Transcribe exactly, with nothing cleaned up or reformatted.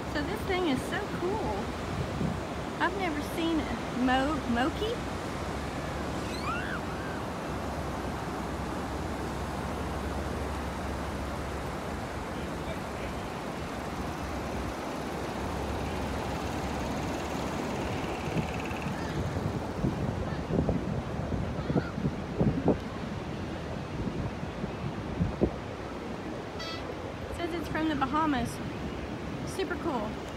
So this thing is so cool. I've never seen a Mo Moki. It says it's from the Bahamas. Super cool.